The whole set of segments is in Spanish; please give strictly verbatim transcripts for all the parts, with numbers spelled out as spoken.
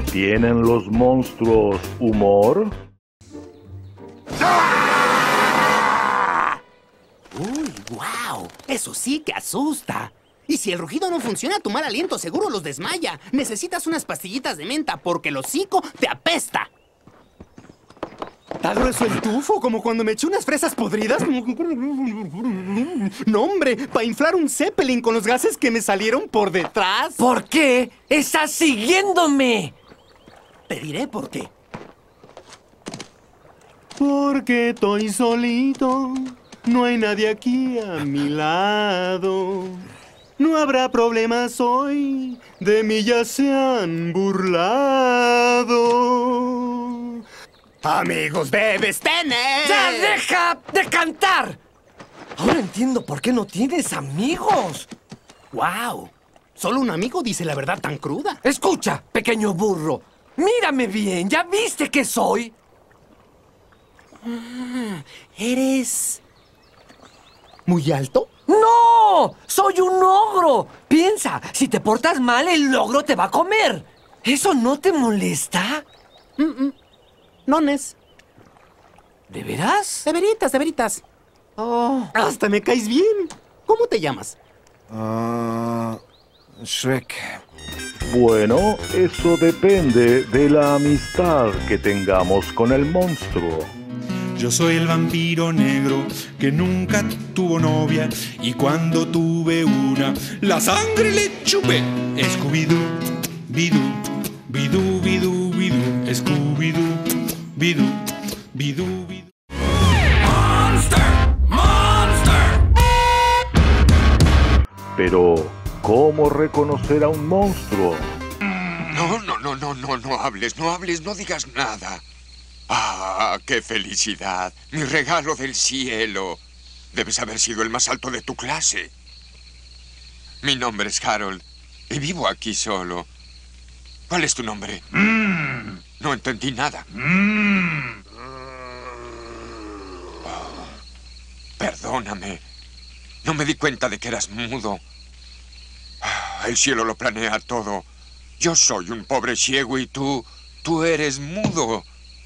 ¿Tienen los monstruos humor? ¡Uy, wow! Eso sí que asusta. Y si el rugido no funciona, tu mal aliento seguro los desmaya. Necesitas unas pastillitas de menta porque el hocico te apesta. ¿Está grueso el tufo? ¿Como cuando me eché unas fresas podridas? No, hombre, para inflar un Zeppelin con los gases que me salieron por detrás. ¿Por qué estás siguiéndome? Te diré por qué. Porque estoy solito, no hay nadie aquí a mi lado. No habrá problemas hoy, de mí ya se han burlado. Amigos debes tener. ¡Ya deja de cantar! Ahora entiendo por qué no tienes amigos. ¡Wow! Solo un amigo dice la verdad tan cruda. Escucha, pequeño burro. Mírame bien, ¿ya viste qué soy? Ah, ¿eres muy alto? ¡No! ¡Soy un ogro! Piensa, si te portas mal, el ogro te va a comer. ¿Eso no te molesta? Mm -mm. Nones. ¿De veras? De veritas, de veritas. Oh, hasta me caes bien. ¿Cómo te llamas? Ah, uh, Shrek. Bueno, eso depende de la amistad que tengamos con el monstruo. Yo soy el vampiro negro que nunca tuvo novia y cuando tuve una, la sangre le chupé. Scooby-Doo, bidú, bidú, bidú, bidú, Scooby-Doo, bidú, bidú, bidú. ¡Monster! ¡Monster! Pero, ¿cómo reconocer a un monstruo? No, no, no, no, no, no hables, no hables, no digas nada. ¡Ah, qué felicidad! ¡Mi regalo del cielo! Debes haber sido el más alto de tu clase. Mi nombre es Harold y vivo aquí solo. ¿Cuál es tu nombre? Mm. No entendí nada. Mm. Oh, perdóname. No me di cuenta de que eras mudo. Ah, el cielo lo planea todo. Yo soy un pobre ciego y tú... tú eres mudo.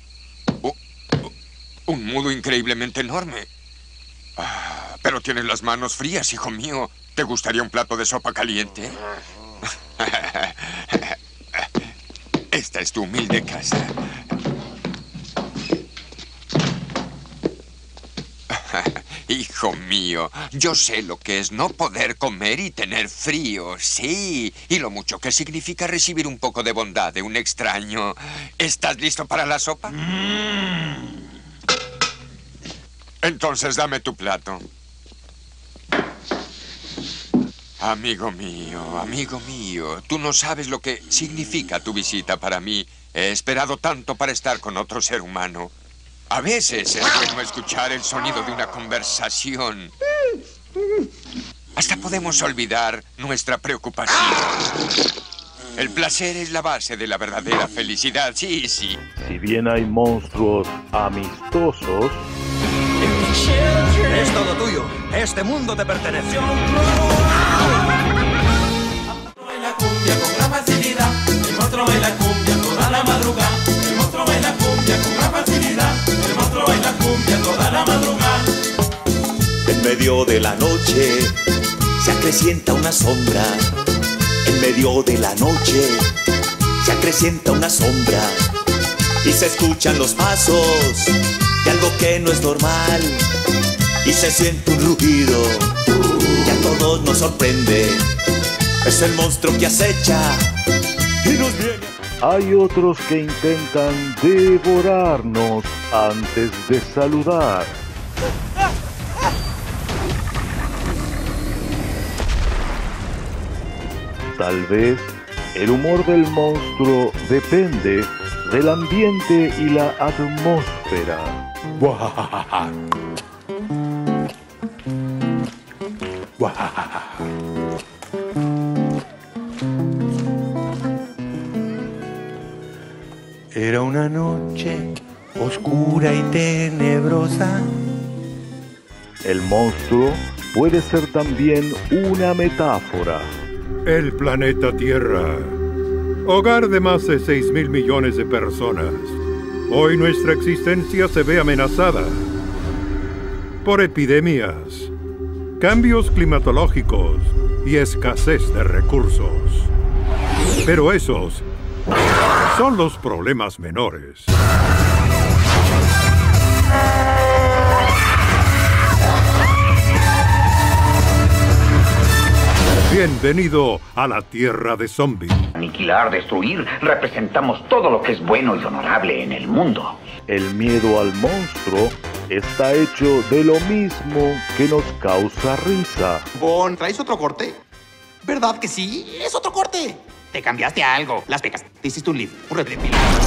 Un mudo increíblemente enorme. Ah, pero tienes las manos frías, hijo mío. ¿Te gustaría un plato de sopa caliente? Esta es tu humilde casa. Hijo mío, yo sé lo que es no poder comer y tener frío, sí. Y lo mucho que significa recibir un poco de bondad de un extraño. ¿Estás listo para la sopa? Mm. Entonces dame tu plato. Amigo mío, amigo mío, tú no sabes lo que significa tu visita para mí. He esperado tanto para estar con otro ser humano. A veces es bueno escuchar el sonido de una conversación. Hasta podemos olvidar nuestra preocupación. El placer es la base de la verdadera felicidad, sí, sí. Si bien hay monstruos amistosos... Es todo tuyo. Este mundo te pertenece. Baila cumbia con gran facilidad. El monstruo baila cumbia toda la madrugada. El monstruo baila cumbia con gran facilidad. El monstruo baila cumbia toda la madrugada. En medio de la noche se acrecienta una sombra. En medio de la noche se acrecienta una sombra. Y se escuchan los pasos de algo que no es normal. Y se siente un rugido que a todos nos sorprende. Es el monstruo que acecha y nos viene. Hay otros que intentan devorarnos antes de saludar. Tal vez el humor del monstruo depende del ambiente y la atmósfera. Era una noche oscura y tenebrosa. El monstruo puede ser también una metáfora. El planeta Tierra hogar de más de seis mil millones de personas, hoy nuestra existencia se ve amenazada por epidemias, cambios climatológicos y escasez de recursos. Pero esos son los problemas menores. Bienvenido a la tierra de zombies. Aniquilar, destruir, representamos todo lo que es bueno y honorable en el mundo. El miedo al monstruo está hecho de lo mismo que nos causa risa. Bon, ¿traes otro corte? ¿Verdad que sí? Es otro corte. Te cambiaste a algo. Las pecas. Te hiciste un lift. Un replete.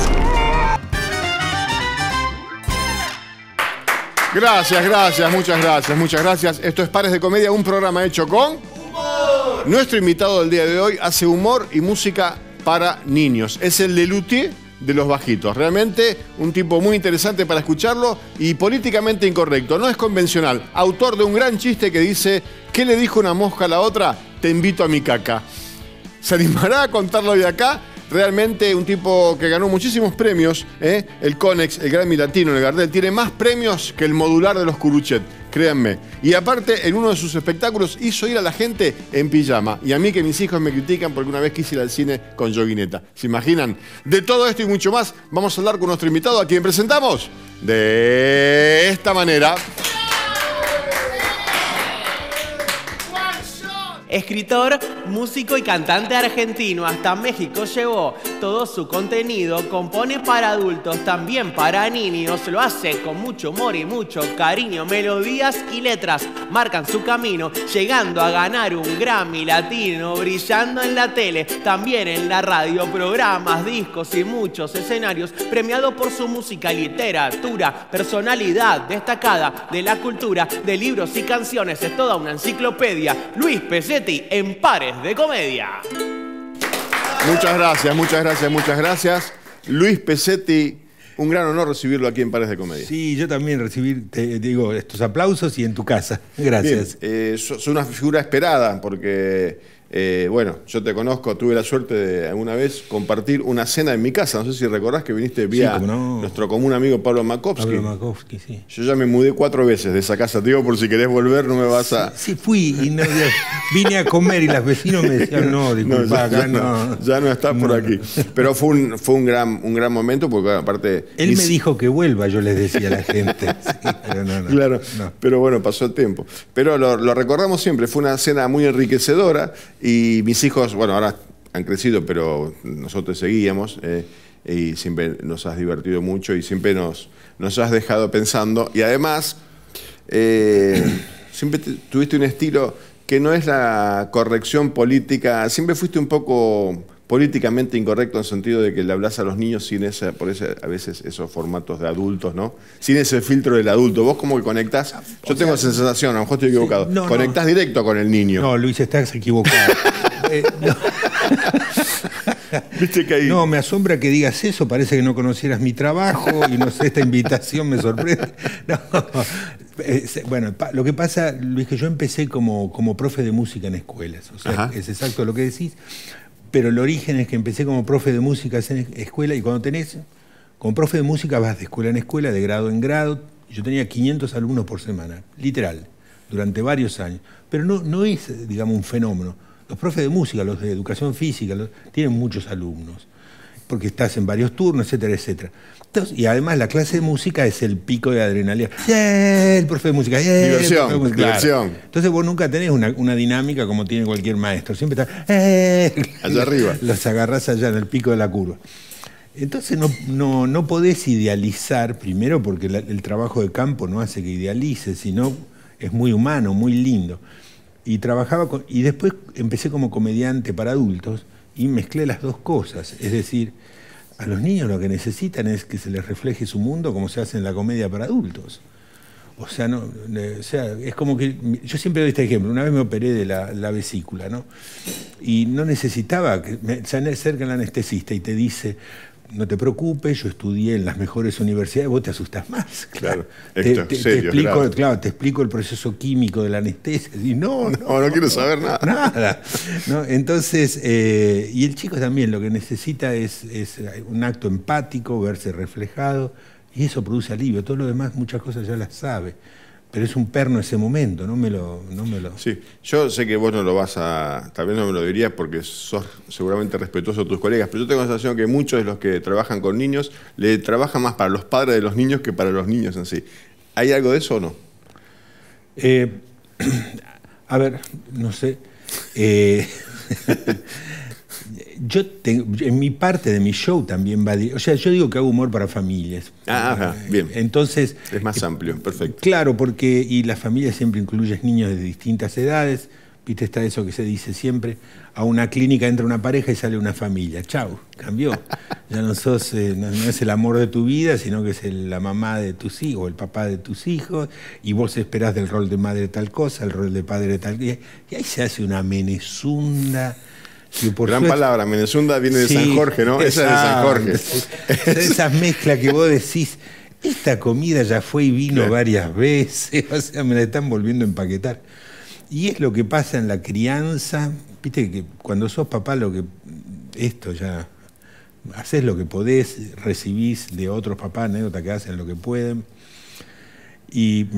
Gracias, gracias, muchas gracias, muchas gracias. Esto es Pares de Comedia, un programa hecho con... humor. Nuestro invitado del día de hoy hace humor y música para niños. Es el Lelutier de los bajitos. Realmente un tipo muy interesante para escucharlo y políticamente incorrecto. No es convencional. Autor de un gran chiste que dice: ¿qué le dijo una mosca a la otra? Te invito a mi caca. ¿Se animará a contarlo de acá? Realmente un tipo que ganó muchísimos premios, ¿eh? El Conex, el Grammy Latino, el Gardel, tiene más premios que el modular de los Curuchet, créanme. Y aparte, en uno de sus espectáculos hizo ir a la gente en pijama. Y a mí que mis hijos me critican porque una vez quise ir al cine con yoguineta. ¿Se imaginan? De todo esto y mucho más, vamos a hablar con nuestro invitado, a quien presentamos de esta manera. Escritor, músico y cantante argentino, hasta México llevó todo su contenido, compone para adultos, también para niños, lo hace con mucho humor y mucho cariño, melodías y letras marcan su camino, llegando a ganar un Grammy Latino, brillando en la tele, también en la radio, programas, discos y muchos escenarios, premiado por su música y literatura, personalidad destacada de la cultura, de libros y canciones, es toda una enciclopedia. Luis Pesetti en Pares de Comedia. Muchas gracias, muchas gracias, muchas gracias. Luis Pesetti, un gran honor recibirlo aquí en Pares de Comedia. Sí, yo también recibir, te digo, estos aplausos y en tu casa. Gracias. Bien, eh, sos una figura esperada porque... Eh, bueno, yo te conozco, tuve la suerte de alguna vez compartir una cena en mi casa. No sé si recordás que viniste vía sí, no. nuestro común amigo Pablo Makovsky. Pablo Makovsky, sí. Yo ya me mudé cuatro veces de esa casa, te digo, por si querés volver, no me vas a... Sí, sí fui y no, vine a comer y los vecinos me decían, no, disculpa, no, ya, acá ya no, no. Ya no estás no, por aquí. Pero fue un, fue un, gran, un gran momento porque aparte... Él mis... me dijo que vuelva, yo les decía a la gente. Sí, pero no, no, claro, no. Pero bueno, pasó el tiempo. Pero lo, lo recordamos siempre, fue una cena muy enriquecedora y mis hijos, bueno, ahora han crecido, pero nosotros seguíamos eh, y siempre nos has divertido mucho y siempre nos, nos has dejado pensando. Y además, eh, siempre te, tuviste un estilo que no es la corrección política, siempre fuiste un poco políticamente incorrecto en el sentido de que le hablas a los niños sin esa, por ese, a veces esos formatos de adultos, ¿no? Sin ese filtro del adulto. Vos como que conectás, yo o tengo esa sensación, a lo mejor estoy equivocado, sí, no, conectás no. directo con el niño. No, Luis, estás equivocado. eh, no. ¿Viste que ahí? No, me asombra que digas eso, parece que no conocieras mi trabajo y no sé, esta invitación me sorprende. No. Bueno, lo que pasa, Luis, que yo empecé como, como profe de música en escuelas, o sea, Ajá. es exacto lo que decís. Pero el origen es que empecé como profe de música en escuela y cuando tenés, como profe de música vas de escuela en escuela, de grado en grado. Yo tenía quinientos alumnos por semana, literal, durante varios años. Pero no, no es, digamos, un fenómeno. Los profes de música, los de educación física, los, tienen muchos alumnos, porque estás en varios turnos, etcétera, etcétera. Entonces, y además la clase de música es el pico de adrenalina. ¡Yeah! El profe de música. ¡Yeah! Diversión, claro. diversión. Entonces vos nunca tenés una, una dinámica como tiene cualquier maestro. Siempre está... ¡Eh! Allá arriba. Los agarrás allá en el pico de la curva. Entonces no, no, no podés idealizar, primero porque la, el trabajo de campo no hace que idealices, sino es muy humano, muy lindo. Y trabajaba con, y después empecé como comediante para adultos y mezclé las dos cosas. Es decir, a los niños lo que necesitan es que se les refleje su mundo como se hace en la comedia para adultos. O sea, no, o sea, es como que... Yo siempre doy este ejemplo. Una vez me operé de la, la vesícula, ¿no? Y no necesitaba... que me, se acerca el anestesista y te dice... no te preocupes, yo estudié en las mejores universidades, vos te asustas más. Claro, te, esto te, es serio, te explico, claro. claro, te explico el proceso químico de la anestesia. Y no, no, no, no quiero saber nada. Nada. ¿No? Entonces, eh, y el chico también lo que necesita es, es un acto empático, verse reflejado, y eso produce alivio. Todo lo demás, muchas cosas ya las sabe. Pero es un perno ese momento, no me lo... No me lo... Sí, yo sé que vos no lo vas a... Tal vez no me lo dirías porque sos seguramente respetuoso de tus colegas, pero yo tengo la sensación que muchos de los que trabajan con niños le trabajan más para los padres de los niños que para los niños en sí. ¿Hay algo de eso o no? Eh, a ver, no sé. Eh, yo tengo, en mi parte de mi show también va... O sea, yo digo que hago humor para familias. Ah, ajá, bien. Entonces... Es más amplio, perfecto. Claro, porque... Y la familia siempre incluye niños de distintas edades. Viste, está eso que se dice siempre. A una clínica entra una pareja y sale una familia. Chau, cambió. Ya no sos... Eh, no, no es el amor de tu vida, sino que es el, la mamá de tus hijos, o el papá de tus hijos. Y vos esperás del rol de madre tal cosa, el rol de padre de tal... Y, y ahí se hace una menezunda... Por Gran suerte, palabra, Menezunda viene de sí, San Jorge, ¿no? Esa es de San Jorge. Esas mezclas que vos decís, esta comida ya fue y vino claro. varias veces, o sea, me la están volviendo a empaquetar. Y es lo que pasa en la crianza, viste que cuando sos papá, lo que esto ya, haces lo que podés, recibís de otros papás anécdotas que hacen lo que pueden. Y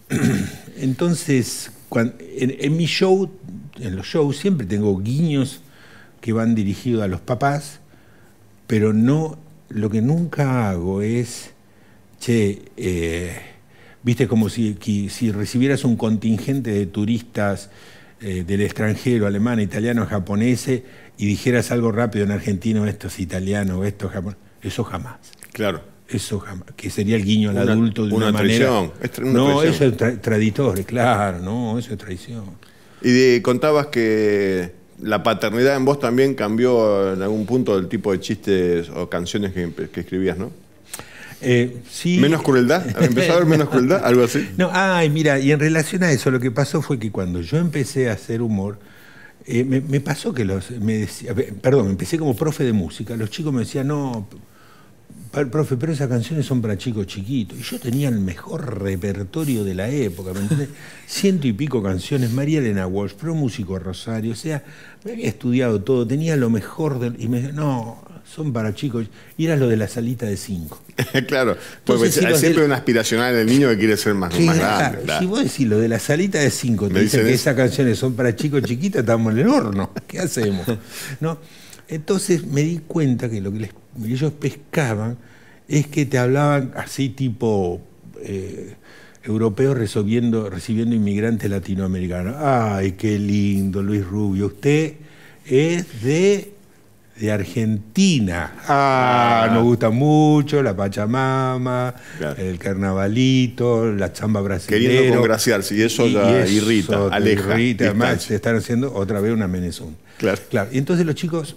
entonces, cuando, en, en mi show, en los shows siempre tengo guiños que van dirigidos a los papás, pero no, lo que nunca hago es, che, eh, viste, como si, que, si recibieras un contingente de turistas eh, del extranjero, alemán, italiano, japonés, y dijeras algo rápido en argentino, esto es italiano, esto es japonés, eso jamás. Claro. Eso jamás, que sería el guiño al una, adulto de una, una manera... Traición. Es tra una no, traición. eso es tra traditor, claro, no, eso es traición. Y de, contabas que la paternidad en vos también cambió en algún punto el tipo de chistes o canciones que, que escribías, ¿no? Eh, sí. ¿Menos crueldad? ¿Empezó a haber menos crueldad? ¿Algo así? No, ay, mira, y en relación a eso, lo que pasó fue que cuando yo empecé a hacer humor, eh, me, me pasó que los... Me decía, perdón, empecé como profe de música, los chicos me decían, no... Profe, pero esas canciones son para chicos chiquitos. Y yo tenía el mejor repertorio de la época, ¿me entiendes? Ciento y pico canciones, María Elena Walsh, pro músico Rosario, o sea, me había estudiado todo, tenía lo mejor del... Y me decía, no, son para chicos. Y era lo de la salita de cinco. Claro, porque si hay siempre una aspiracional del niño que quiere ser más, claro, más grande. Claro. Si vos decís lo de la salita de cinco, te dicen que esas canciones son para chicos chiquitos, estamos en el horno. ¿Qué hacemos? ¿No? Entonces me di cuenta que lo que les, ellos pescaban es que te hablaban así tipo eh, europeos recibiendo, recibiendo inmigrantes latinoamericanos. Ay, qué lindo, Luis Rubio. Usted es de, de Argentina. Ah, ah, nos gusta mucho la Pachamama, claro. El carnavalito, la chamba brasileña. Queriendo congraciarse, y eso ya y eso irrita, aleja. Irrita, además se están haciendo otra vez una menezón. Claro. Claro. Y entonces los chicos,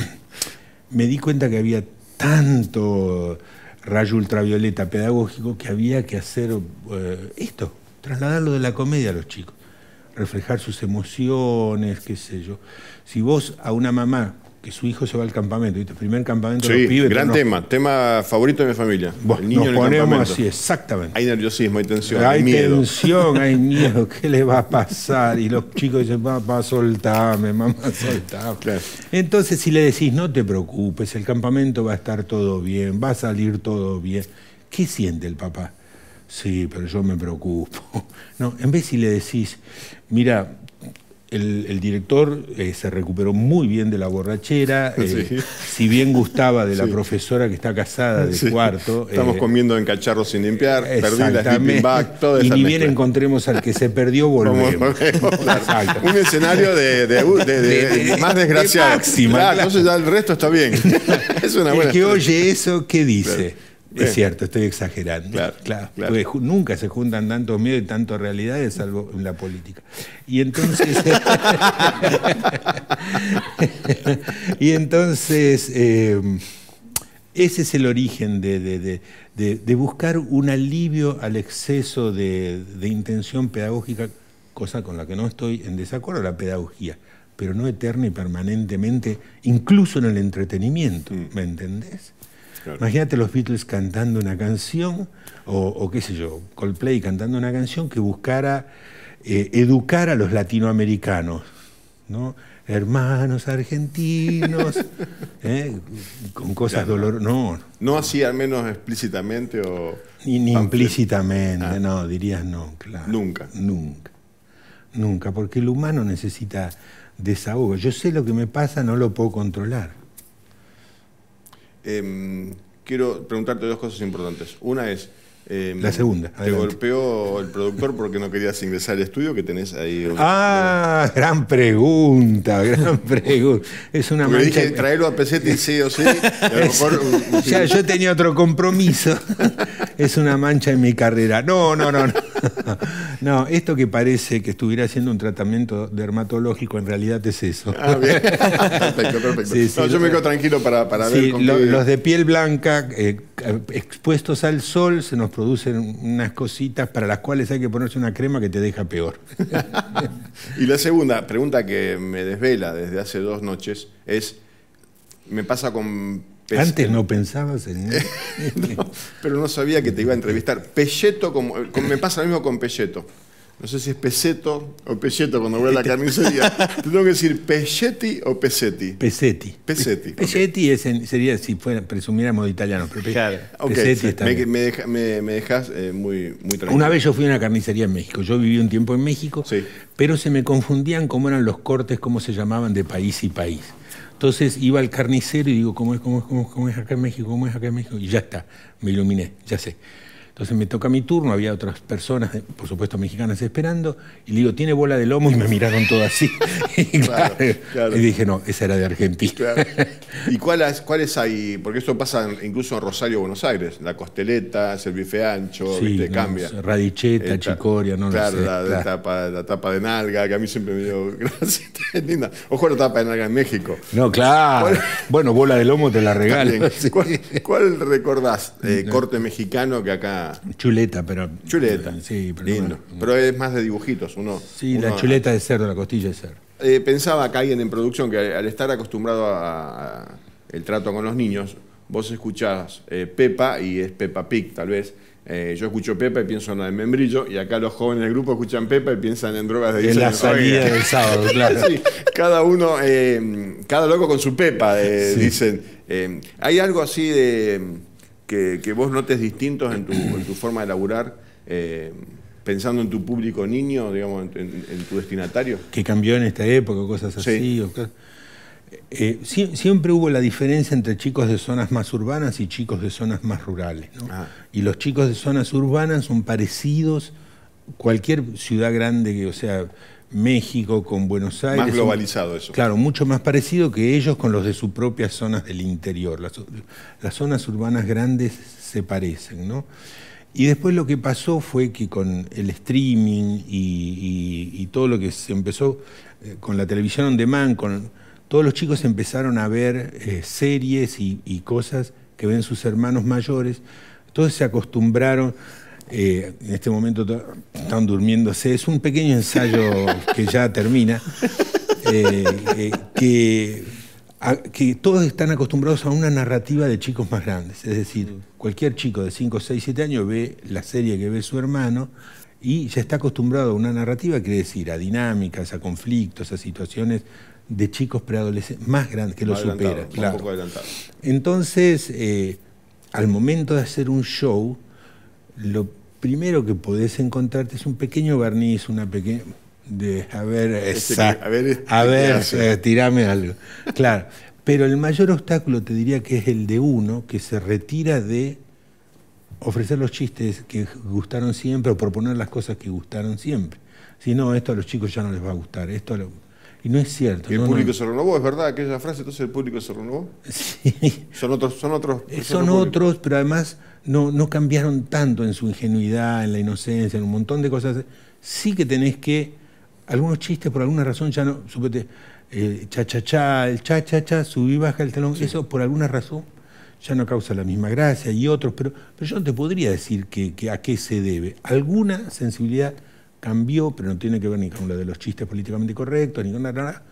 me di cuenta que había tanto rayo ultravioleta pedagógico que había que hacer eh, esto, trasladarlo de la comedia a los chicos, reflejar sus emociones, qué sé yo. Si vos a una mamá, que su hijo se va al campamento, ¿viste? El primer campamento sí, de los pibes... gran nos, tema, tema favorito de mi familia. Vos, el niño nos en el ponemos campamento. así, exactamente. Hay nerviosismo, hay tensión, hay, hay miedo. tensión, hay miedo, ¿qué le va a pasar? Y los chicos dicen, papá, soltame, mamá, soltame. Claro. Entonces, si le decís, no te preocupes, el campamento va a estar todo bien, va a salir todo bien, ¿qué siente el papá? Sí, pero yo me preocupo. No, en vez si le decís, mira... El, el director eh, se recuperó muy bien de la borrachera, eh, sí. Si bien gustaba de la sí. profesora que está casada de sí. cuarto. Estamos eh, comiendo en cacharros sin limpiar, perdí la sleeping bag, toda y esa ni mezcla. bien encontremos al que se perdió, volvemos. volvemos claro. Un escenario de, de, de, de, de, de más desgraciado. De máxima, claro, claro. Entonces ya el resto está bien. Es una buena el que historia. Oye eso, ¿qué dice? Claro. Bien. Es cierto, estoy exagerando. Claro, claro, claro. Porque nunca se juntan tantos miedos y tantas realidades, salvo en la política. Y entonces. y entonces. Eh, ese es el origen de, de, de, de, de buscar un alivio al exceso de, de intención pedagógica, cosa con la que no estoy en desacuerdo, la pedagogía, pero no eterna y permanentemente, incluso en el entretenimiento, ¿me entendés? Claro. Imagínate los Beatles cantando una canción, o, o qué sé yo, Coldplay cantando una canción que buscara eh, educar a los latinoamericanos, ¿no? Hermanos argentinos, ¿eh? Con cosas Claro. dolorosas. No, ¿No así al menos explícitamente o...? ni, ni pamflet- implícitamente, Ah. no, dirías no, claro. Nunca. Nunca. Nunca, porque el humano necesita desahogo. Yo sé lo que me pasa, no lo puedo controlar. Eh, quiero preguntarte dos cosas importantes. Una es... eh, La segunda, Te adelante. golpeó el productor porque no querías ingresar al estudio, que tenés ahí... un- Ah, gran pregunta, gran pregunta. Es una Porque le mancha. dije, traerlo a Pesetti sí o sí. y a lo Es- mejor, un- ya, yo tenía otro compromiso. Es una mancha en mi carrera. No, no, no, no. No, esto que parece que estuviera haciendo un tratamiento dermatológico, en realidad es eso. Ah, bien. Perfecto, perfecto. Sí, sí, No, yo me quedo tranquilo para, para Sí, ver con lo- qué... los de piel blanca eh, expuestos al sol se nos producen unas cositas para las cuales hay que ponerse una crema que te deja peor. Y la segunda pregunta que me desvela desde hace dos noches es, me pasa con... Pe- Antes no pensabas en... No, pero no sabía que te iba a entrevistar. Pelleto, como, con- me pasa lo mismo con Pelleto. No sé si es Peseto o Pelleto cuando voy a la carnicería. Te tengo que decir Pelletti o Pesetti. Pesetti. Pesetti. Pelletti es en- sería si fuera, presumiéramos de italiano. Pero Pe- Claro. Ok, Pesetti está me, bien. me, deja- me- me dejas eh, muy, muy tranquilo. Una vez yo fui a una carnicería en México. Yo viví un tiempo en México, pero se me confundían cómo eran los cortes, cómo se llamaban de país y país. Entonces iba al carnicero y digo, ¿cómo es, cómo es, cómo es, cómo es acá en México? ¿Cómo es acá en México? Y ya está, me iluminé, ya sé. Entonces me toca mi turno, había otras personas, por supuesto mexicanas, esperando, y le digo, ¿tiene bola de lomo? Y me miraron todas así. Y, claro, claro. y dije, no, esa era de Argentina. Claro. ¿Y cuáles cuáles hay? Porque esto pasa incluso en Rosario, Buenos Aires. La costeleta, el bife ancho, Sí, ¿viste? no, Cambia. radicheta, Esta- chicoria, no lo claro, sé, La, la claro. tapa, la tapa de nalga, que a mí siempre me dio gracia. Es linda. Ojo la tapa de nalga en México. No, claro. ¿Cuál- Bueno, bola de lomo te la regalo. También. Sí. ¿Cuál, cuál recordás? Eh, corte mexicano que acá... Chuleta, pero... Chuleta. Sí, pero Lindo. bueno. Pero es más de dibujitos. Uno, Sí, la uno- chuleta de cerdo, la costilla de cerdo. Eh, pensaba que alguien en producción que al estar acostumbrado a, a el trato con los niños, vos escuchás eh, Peppa y es Peppa Pig, tal vez. Eh, yo escucho Peppa y pienso en la de membrillo, y acá los jóvenes del grupo escuchan Peppa y piensan en drogas de En diez la años. salida Oiga. del sábado, claro. Sí, cada uno, eh, cada loco con su Peppa, eh, Sí. dicen. Eh, ¿Hay algo así de que, que vos notes distintos en tu, en tu forma de laburar? Eh, pensando en tu público niño, digamos, en, en- en tu destinatario. Que cambió en esta época, cosas así. Sí. o cosas- Eh, sie- siempre hubo la diferencia entre chicos de zonas más urbanas y chicos de zonas más rurales, ¿no? Ah. Y los chicos de zonas urbanas son parecidos, cualquier ciudad grande, que, o sea, México con Buenos Aires. Más son- globalizado eso. Claro, mucho más parecido que ellos con los de sus propias zonas del interior. Las, las zonas urbanas grandes se parecen, ¿no? Y después lo que pasó fue que con el streaming y, y- y todo lo que se empezó, eh, con la televisión on demand, con, todos los chicos empezaron a ver eh, series y, y cosas que ven sus hermanos mayores. Todos se acostumbraron, eh, en este momento to- están durmiéndose, es un pequeño ensayo que ya termina, eh, eh, que, a- que todos están acostumbrados a una narrativa de chicos más grandes. Es decir, cualquier chico de cinco, seis, siete años ve la serie que ve su hermano y ya está acostumbrado a una narrativa, quiere decir, a dinámicas, a conflictos, a situaciones de chicos preadolescentes más grandes, que lo Más adelantado, supera. un Claro. poco adelantado. Entonces, eh, al momento de hacer un show, lo primero que podés encontrarte es un pequeño barniz, una pequeña... de, a ver, Este esa- que- a ver, este a que ver, hace. eh, tirame algo. Claro, pero el mayor obstáculo te diría que es el de uno que se retira de ofrecer los chistes que gustaron siempre o proponer las cosas que gustaron siempre. Si no, esto a los chicos ya no les va a gustar. Esto a lo- Y no es cierto. ¿Y el no, público no. se renovó? ¿Es verdad aquella frase? Entonces el público se renovó. Sí. Son otros, son otros. Eh, es Son otro público. otros, pero además no, no cambiaron tanto en su ingenuidad, en la inocencia, en un montón de cosas. Sí que tenés que, algunos chistes por alguna razón ya no, supete, el cha cha cha, el cha cha cha, subí baja el telón, eso por alguna razón ya no causa la misma gracia, y otros, pero, pero yo no te podría decir que, que a qué se debe. Alguna sensibilidad cambió, pero no tiene que ver ni con lo de los chistes políticamente correctos, ni con nada,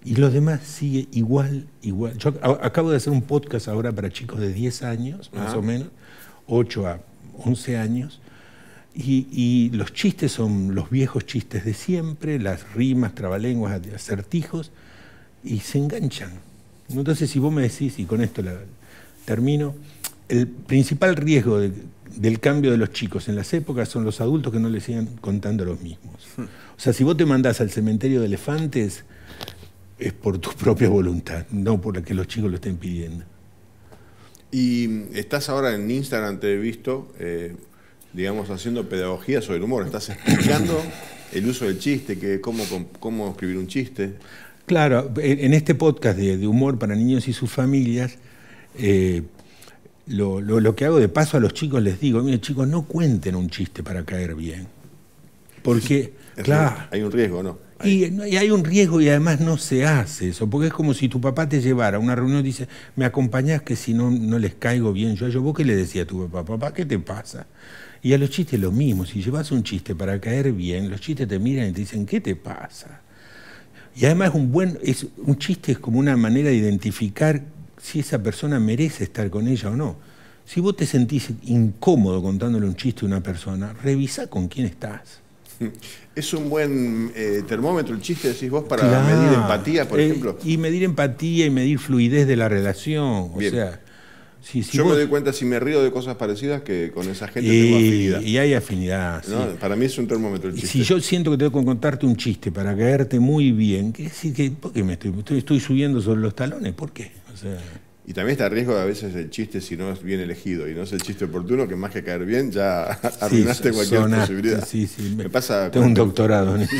Y los demás sigue igual, igual. Yo acabo de hacer un podcast ahora para chicos de diez años, más Ah. o menos, ocho a once años, y, y los chistes son los viejos chistes de siempre, las rimas, trabalenguas, acertijos, y se enganchan. Entonces, si vos me decís, y con esto la, termino, el principal riesgo de, del cambio de los chicos en las épocas son los adultos que no les sigan contando los mismos. O sea, si vos te mandás al cementerio de elefantes, es por tu propia voluntad, no por la que los chicos lo estén pidiendo. Y estás ahora en Instagram, te he visto, eh, digamos, haciendo pedagogía sobre el humor. Estás explicando el uso del chiste, que cómo, cómo escribir un chiste. Claro, en este podcast de, de humor para niños y sus familias, eh, lo, lo, lo que hago de paso a los chicos les digo, miren chicos, no cuenten un chiste para caer bien. Porque, Es claro... un- hay un riesgo, ¿no? Y, y hay un riesgo y además no se hace eso, porque es como si tu papá te llevara a una reunión y dice, me acompañás que si no, no les caigo bien yo. yo ¿Vos qué le decía a tu papá? Papá, ¿qué te pasa? Y a los chistes lo mismo, si llevas un chiste para caer bien, los chistes te miran y te dicen, ¿qué te pasa? Y además un buen, es, un chiste es como una manera de identificar si esa persona merece estar con ella o no. Si vos te sentís incómodo contándole un chiste a una persona, revisá con quién estás. Es un buen eh, termómetro el chiste, decís vos, para Claro. medir empatía, por Eh, ejemplo. Y medir empatía y medir fluidez de la relación. O Bien. sea, si, si Yo vos- me doy cuenta si me río de cosas parecidas que con esa gente tengo y, afinidad. y hay afinidad. ¿No? Sí. Para mí es un termómetro el Y chiste. si yo siento que tengo que contarte un chiste para caerte muy bien, ¿qué decir que ¿por qué me estoy, estoy, estoy subiendo sobre los talones? ¿Por qué? O sea, Y también está el riesgo de a veces el chiste si no es bien elegido y no es el chiste oportuno, que más que caer bien ya arruinaste sí, cualquier sonaste, posibilidad. sí, sí. Me pasa Tengo un cuando- doctorado en eso.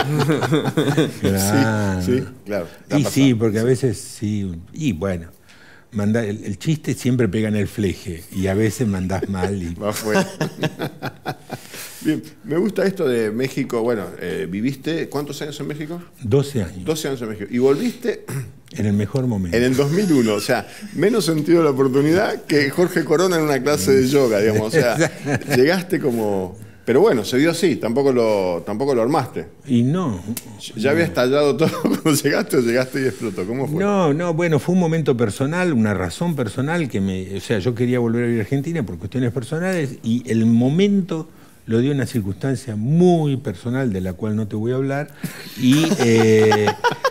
Claro. Sí, sí, claro. te ha Y pasado. sí, porque a veces sí. Y bueno, manda, el, el chiste siempre pega en el fleje y a veces mandás mal. Y... Va fuera. Bien, me gusta esto de México. Bueno, eh, viviste, ¿cuántos años en México? doce años. doce años en México. Y volviste En el mejor momento. en el dos mil uno. O sea, menos sentido de la oportunidad que Jorge Corona en una clase de yoga, digamos. O sea, llegaste como... Pero bueno, se dio así, tampoco lo, tampoco lo armaste. Y no. ¿Ya había estallado todo cuando llegaste o llegaste y explotó? ¿Cómo fue? No, no, bueno, fue un momento personal, una razón personal que me. O sea, yo quería volver a vivir a Argentina por cuestiones personales y el momento lo dio una circunstancia muy personal de la cual no te voy a hablar. Y eh,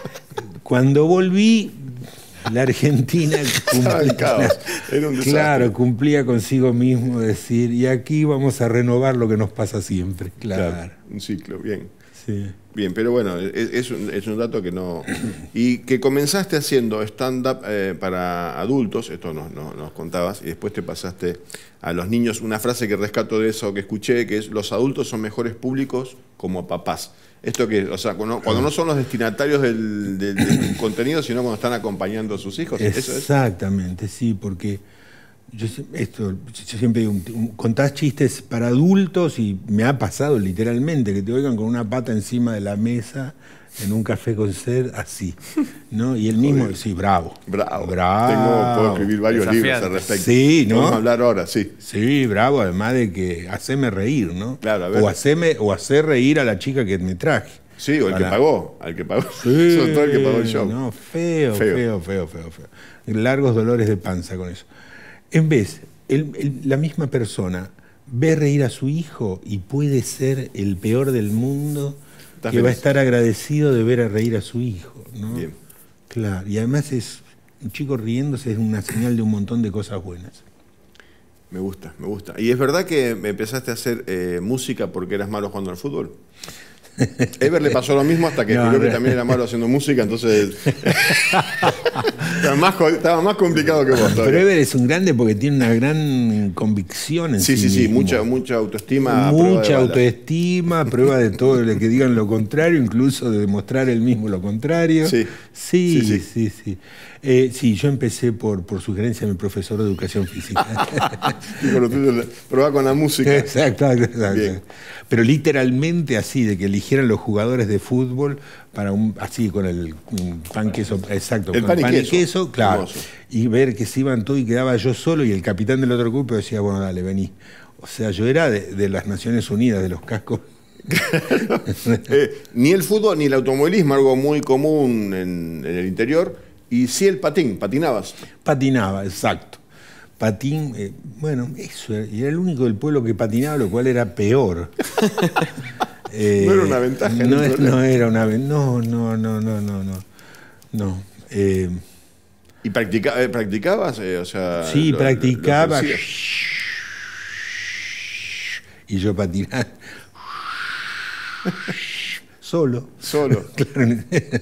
cuando volví, la Argentina Estaba en caos, era un desastre. claro, cumplía consigo mismo decir, y aquí vamos a renovar lo que nos pasa siempre. Claro. Claro, un ciclo, bien. Sí. Bien, pero bueno, es, es un, es un dato que no... Y que comenzaste haciendo stand-up eh, para adultos, esto nos, nos, nos contabas, y después te pasaste a los niños. Una frase que rescato de eso que escuché, que es, los adultos son mejores públicos como papás. Esto que, o sea, cuando, cuando no son los destinatarios del, del- del contenido, sino cuando están acompañando a sus hijos. ¿Eso es? Exactamente, sí, porque yo, sie- esto, yo siempre digo, un- un- contás chistes para adultos y me ha pasado literalmente que te oigan con una pata encima de la mesa en un café con sed, así, ¿no? Y el mismo, Joder. sí, bravo. Bravo. Bravo. Tengo, puedo escribir varios libros al Desafiante. respecto. Sí, ¿no? Vamos a hablar ahora, sí. Sí, bravo, además de que haceme reír, ¿no? Claro, a ver. O haceme, o hacer reír a la chica que me traje. Sí, o el que Para- pagó, al que pagó. Sí, Sobre todo el que pagó el show. No, feo, Feo. feo, feo, feo, feo. Largos dolores de panza con eso. En vez, el- el- la misma persona ve reír a su hijo y puede ser el peor del mundo Está que va a feliz. estar agradecido de ver a reír a su hijo, ¿no? Bien. Claro, y además es un chico riéndose es una señal de un montón de cosas buenas. Me gusta, me gusta. ¿Y es verdad que empezaste a hacer eh, música porque eras malo jugando al fútbol? Ever le pasó lo mismo hasta que No, descubrió que no. también era malo haciendo música, entonces estaba, más, jo- estaba más complicado que vos Pero todavía. Ever es un grande porque tiene una gran convicción en Sí, sí, sí, sí, mismo. mucha, mucha autoestima. a prueba de Mucha balas. autoestima, prueba de todo el que digan lo contrario, incluso de demostrar él mismo lo contrario. Sí. sí, Sí, sí, sí. sí. Sí, Eh, sí, yo empecé por, por sugerencia de mi profesor de educación física. Digo, lo tuyo, probá con la música. Exacto, exacto. Bien. Pero literalmente así, de que eligieran los jugadores de fútbol para un, así con el un pan queso, exacto, El con pan y queso. claro. Hermoso. Y ver que se iban todos y quedaba yo solo y el capitán del otro grupo decía, bueno, dale, vení. O sea, yo era de, de las Naciones Unidas, de los cascos eh, ni el fútbol ni el automovilismo, algo muy común en, en el interior, y sí el patín, patinabas. Patinaba, exacto. Patín, eh, bueno, eso era, era el único del pueblo que patinaba, lo cual era peor. eh, no era una ventaja. No, no, no era una ventaja, no, no, no, no, no, no. no eh, ¿Y practica, eh, practicabas? Eh, o sea, sí, lo, practicaba. Lo y yo patinaba. Solo. Solo. Claro.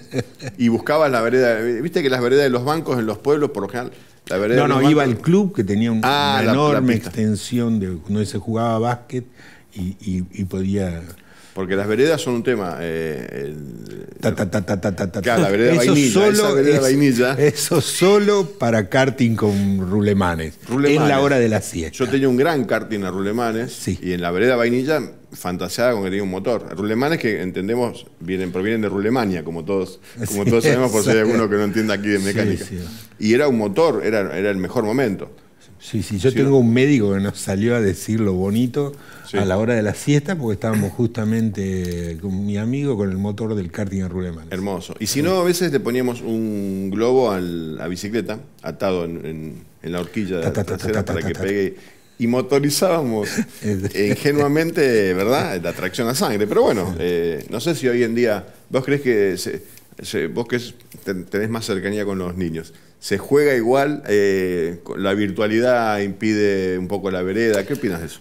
Y buscabas la vereda. Viste que las veredas de los bancos en los pueblos, por lo general. La vereda no, no, iba bancos... al club que tenía un, ah, una la, enorme la extensión de donde se jugaba básquet y, y, y podía. Porque las veredas son un tema. Eh, el... ta, ta, ta, ta, ta, ta, ta. Claro, la vereda eso vainilla. Solo esa vereda es, vainilla. Eso solo para karting con rulemanes. rulemanes. Es la hora de la siesta. Yo tenía un gran karting a rulemanes. Sí. Y en la vereda vainilla fantaseaba con que tenía un motor. Rulemanes que entendemos vienen, provienen de Rulemania, como todos, como sí, todos sabemos, por si hay alguno que no entienda aquí de mecánica. Sí, sí. Y era un motor, era, era el mejor momento. Sí, sí, yo sí, tengo ¿no? un médico que nos salió a decir lo bonito sí. a la hora de la siesta porque estábamos justamente con mi amigo con el motor del karting a rulemanes. Hermoso. Y si no, a veces le poníamos un globo al, a la bicicleta atado en, en, en la horquilla de la trasera para que pegue. Y motorizábamos ingenuamente, ¿verdad?, la tracción a sangre. Pero bueno, eh, no sé si hoy en día, vos crees que, se, se, vos que tenés más cercanía con los niños, ¿se juega igual? Eh, ¿La virtualidad impide un poco la vereda? ¿Qué opinas de eso?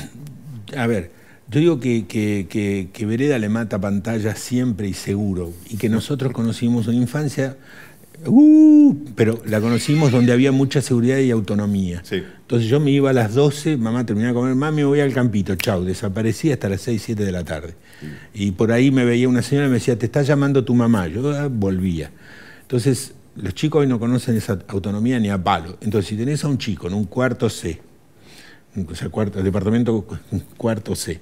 A ver, yo digo que, que, que, que vereda le mata pantalla siempre y seguro. Y que nosotros conocimos una infancia... Uh, pero la conocimos donde había mucha seguridad y autonomía. Sí. Entonces yo me iba a las doce, mamá terminaba de comer, mami, me voy al campito, chau, desaparecía hasta las seis, siete de la tarde. Sí. Y por ahí me veía una señora y me decía, te está llamando tu mamá. Yo ah, volvía. Entonces, los chicos hoy no conocen esa autonomía ni a palo. Entonces, si tenés a un chico en un cuarto C, o sea, cuarto, departamento cuarto C,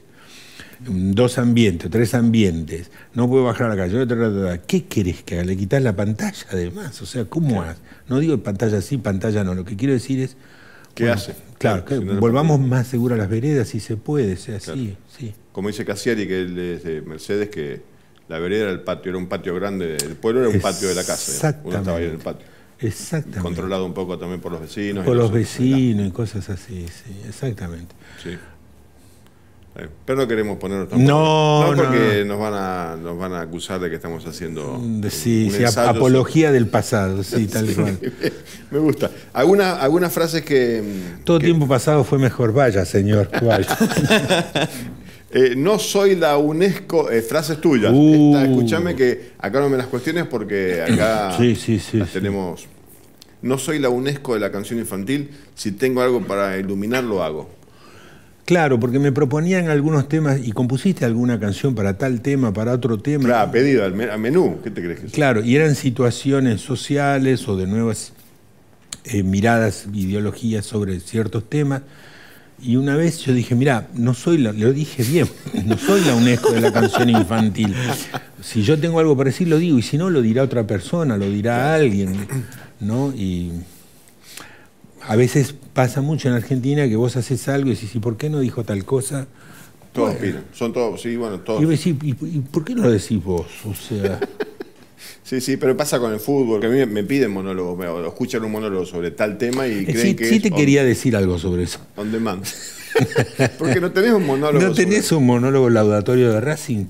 dos ambientes, tres ambientes, no puedo bajar a la calle, ¿qué querés que haga? Le quitas la pantalla además, o sea, ¿cómo claro. haces? No digo pantalla sí, pantalla no, lo que quiero decir es... ¿Qué bueno, hace? Claro, claro, que si no volvamos más seguras las veredas si se puede, o sea, claro. sí, sí. Como dice Cassiari, que él es de Mercedes, que la vereda era el patio, era un patio grande, el pueblo era un patio de la casa, exactamente. Uno estaba ahí en el patio. Exactamente. Controlado un poco también por los vecinos. Por y los no vecinos y cosas así, sí, exactamente. Sí. Pero no queremos ponernos tampoco. No, no, porque no. Nos, van a, nos van a acusar de que estamos haciendo. Sí, sí apología sobre... del pasado, sí, tal sí, cual. Me gusta. ¿Alguna, algunas frases que. Todo que... tiempo pasado fue mejor. Vaya, señor, vaya. eh, no soy la UNESCO. Eh, frases tuyas. Uh. Escúchame que acá no me las cuestiones porque acá sí, sí, sí, las sí. tenemos. No soy la UNESCO de la canción infantil. Si tengo algo para iluminar, lo hago. Claro, porque me proponían algunos temas y compusiste alguna canción para tal tema, para otro tema. Claro, pedido al menú, ¿qué te crees que es? Claro, y eran situaciones sociales o de nuevas eh, miradas, ideologías sobre ciertos temas. Y una vez yo dije, mira, no soy la, lo dije bien, no soy la UNESCO de la canción infantil. Si yo tengo algo para decir, lo digo, y si no, lo dirá otra persona, lo dirá alguien, ¿no? Y... a veces pasa mucho en Argentina que vos haces algo y decís, ¿y por qué no dijo tal cosa? Todos bueno. opinan, son todos, sí, bueno, todos. Y vos decís, ¿y, ¿y por qué no lo decís vos? O sea... sí, sí, pero pasa con el fútbol, que a mí me piden monólogos, me escuchan un monólogo sobre tal tema y creen sí, que sí es te on, quería decir algo sobre eso. On demand. Porque no tenés un monólogo. ¿No tenés sobre... un monólogo laudatorio de Racing?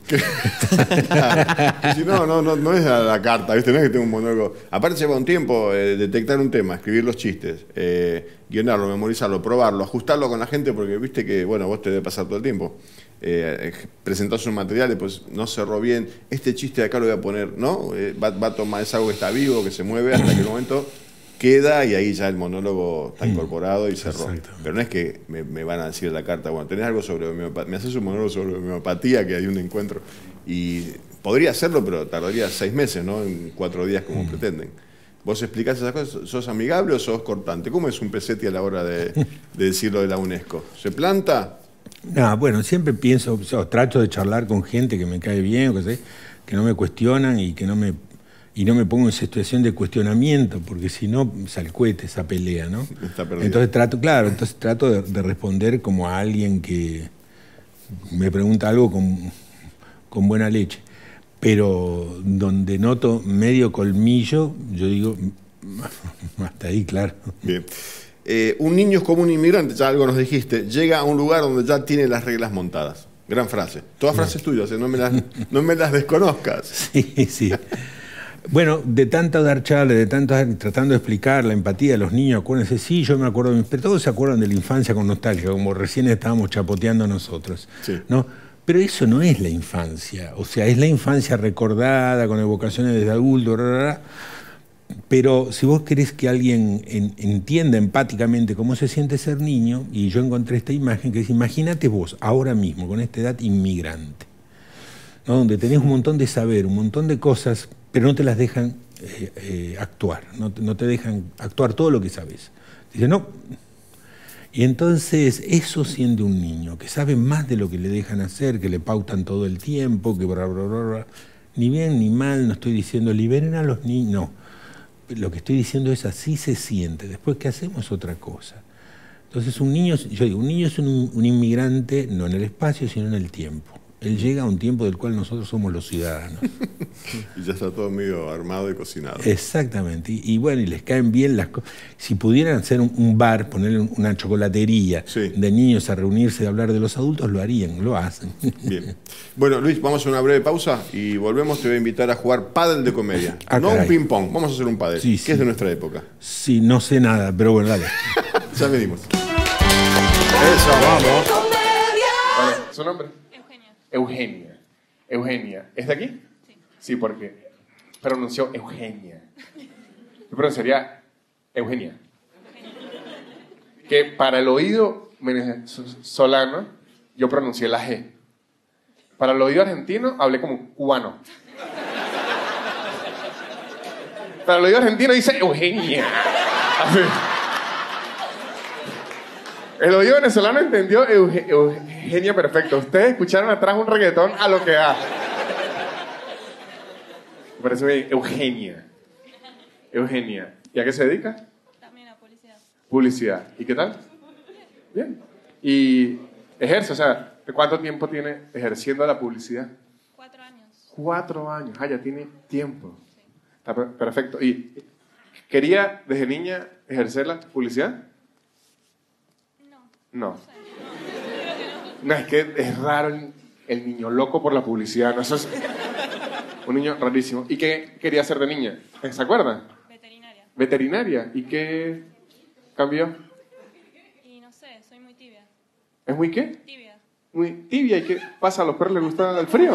si no, no, no, no es a la carta, ¿viste? No es que tenga un monólogo. Aparte lleva un tiempo eh, detectar un tema, escribir los chistes, eh, guionarlo, memorizarlo, probarlo, ajustarlo con la gente, porque viste que, bueno, vos te debe pasar todo el tiempo. Eh, presentás un material, después no cerró bien, este chiste de acá lo voy a poner, ¿no? Eh, va, va a tomar, es algo que está vivo, que se mueve, hasta que en un momento queda y ahí ya el monólogo está incorporado y cerró. Pero no es que me, me van a decir la carta, bueno, tenés algo sobre homeopatía, me haces un monólogo sobre homeopatía, que hay un encuentro. Y podría hacerlo, pero tardaría seis meses, ¿no? En cuatro días como mm. pretenden. ¿Vos explicás esas cosas? ¿Sos amigable o sos cortante? ¿Cómo es un Pesetti a la hora de, de decirlo de la UNESCO? ¿Se planta? No, bueno, siempre pienso, o sea, trato de charlar con gente que me cae bien, que, sé, que no me cuestionan y que no me... y no me pongo en situación de cuestionamiento, porque si no, salcuete esa pelea, ¿no? Está perdido. Entonces trato, claro, entonces trato de, de responder como a alguien que me pregunta algo con, con buena leche. Pero donde noto medio colmillo, yo digo, hasta ahí, claro. Bien. Eh, un niño es como un inmigrante, ya algo nos dijiste, llega a un lugar donde ya tiene las reglas montadas. Gran frase. Todas frases tuyas, ¿eh? no, me las, no me las desconozcas. Sí, sí. Bueno, de tanto dar charlas, de tanto tratando de explicar la empatía de los niños, acuérdense, sí, yo me acuerdo, de, pero todos se acuerdan de la infancia con nostalgia, como recién estábamos chapoteando nosotros, sí. ¿no? Pero eso no es la infancia, o sea, es la infancia recordada, con evocaciones desde adulto, bla, bla, bla. Pero si vos querés que alguien en, entienda empáticamente cómo se siente ser niño, y yo encontré esta imagen que dice, imagínate vos, ahora mismo, con esta edad inmigrante, ¿no? Donde tenés un montón de saber, un montón de cosas, pero no te las dejan eh, eh, actuar, no, no te dejan actuar todo lo que sabes. Dice, no. Y entonces eso siente un niño, que sabe más de lo que le dejan hacer, que le pautan todo el tiempo, que bla, bla, bla, bla. Ni bien ni mal, no estoy diciendo liberen a los niños, no. Lo que estoy diciendo es así se siente, después que hacemos otra cosa. Entonces un niño, yo digo, un niño es un, un inmigrante no en el espacio, sino en el tiempo. Él llega a un tiempo del cual nosotros somos los ciudadanos. Y ya está todo medio armado y cocinado. Exactamente. Y, y bueno, y les caen bien las cosas. Si pudieran hacer un, un bar, ponerle una chocolatería sí. de niños a reunirse y hablar de los adultos, lo harían, lo hacen. Bien. Bueno, Luis, vamos a una breve pausa y volvemos. Te voy a invitar a jugar pádel de comedia. Ah, no caray. un ping-pong, vamos a hacer un pádel, sí, que sí. es de nuestra época. Sí, no sé nada, pero bueno, dale. Ya venimos. Eso, vamos. ¿Cuál es su nombre? Eugenia. Eugenia. ¿Es de aquí? Sí. Sí, porque pronunció Eugenia. Yo pronunciaría Eugenia. Que para el oído venezolano yo pronuncié la G. Para el oído argentino hablé como cubano. Para el oído argentino dice Eugenia. El oído venezolano entendió Euge Eugenia perfecto. Ustedes escucharon atrás un reggaetón a lo que da. Me parece bien. Eugenia. Eugenia. ¿Y a qué se dedica? También a publicidad. Publicidad. ¿Y qué tal? Bien. ¿Y ejerce? O sea, ¿cuánto tiempo tiene ejerciendo la publicidad? Cuatro años. Cuatro años. Ah, ya tiene tiempo. Sí. Está per perfecto. ¿Y quería desde niña ejercer la publicidad? No. No, es que es raro el, el niño loco por la publicidad. ¿No? Eso es un niño rarísimo. ¿Y qué quería hacer de niña? ¿Se acuerda? Veterinaria. Veterinaria. ¿Y qué cambió? Y no sé, soy muy tibia. ¿Es muy qué? Tibia. Muy tibia. ¿Y qué pasa? ¿A los perros les gusta el frío?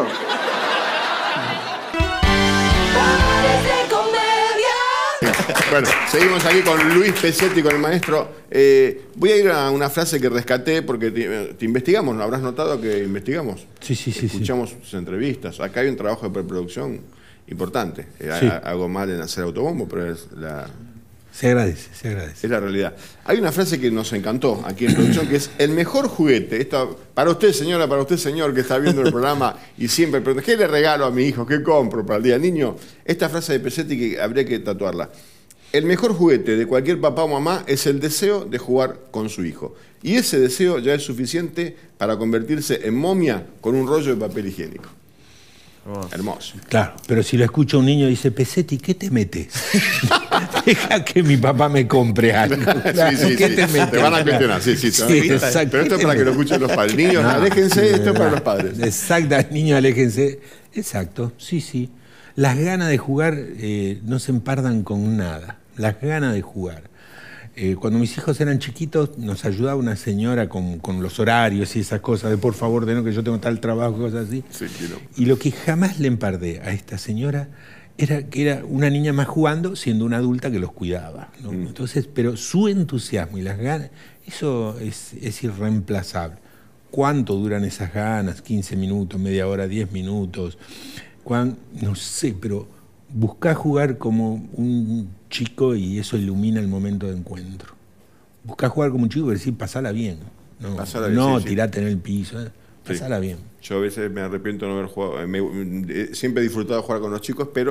Bueno, seguimos aquí con Luis Pesetti, con el maestro. Eh, voy a ir a una frase que rescaté porque te, te investigamos, ¿no? ¿Habrás notado que investigamos? Sí, sí, sí. Escuchamos sí. sus entrevistas. Acá hay un trabajo de preproducción importante. Eh, sí. Hago mal en hacer autobombo, pero es la... Se agradece, se agradece. Es la realidad. Hay una frase que nos encantó aquí en producción, que es el mejor juguete. Esto, para usted, señora, para usted, señor, que está viendo el programa y siempre pregunta, ¿qué le regalo a mi hijo? ¿Qué compro para el día? Niño, esta frase de Pesetti que habría que tatuarla. El mejor juguete de cualquier papá o mamá es el deseo de jugar con su hijo. Y ese deseo ya es suficiente para convertirse en momia con un rollo de papel higiénico. Oh. Hermoso. Claro, pero si lo escucha un niño y dice, Pesetti, ¿qué te metes? Deja que mi papá me compre algo. Claro, sí, sí, ¿qué sí. te metes? Te van a cuestionar, sí, sí. sí exacto. Pero esto es para que lo escuchen los padres. Niños, no, aléjense, esto es para los padres. Exacto, niños, aléjense. Exacto, sí, sí. Las ganas de jugar eh, no se empardan con nada. Las ganas de jugar. Eh, cuando mis hijos eran chiquitos, nos ayudaba una señora con, con los horarios y esas cosas, de por favor, de no, que yo tengo tal trabajo, cosas así. Sí, no. Y lo que jamás le empardé a esta señora era que era una niña más jugando, siendo una adulta que los cuidaba, ¿no? Mm. Entonces, pero su entusiasmo y las ganas, eso es, es irreemplazable. ¿Cuánto duran esas ganas? quince minutos, media hora, diez minutos. ¿Cuán? No sé, pero buscá jugar como un chico y eso ilumina el momento de encuentro. Buscá jugar como un chico y decir, pasala bien. No, pasala bien, no sí, tirate sí. en el piso, ¿eh? Pasala sí. bien. Yo a veces me arrepiento de no haber jugado. Me, me, siempre he disfrutado de jugar con los chicos, pero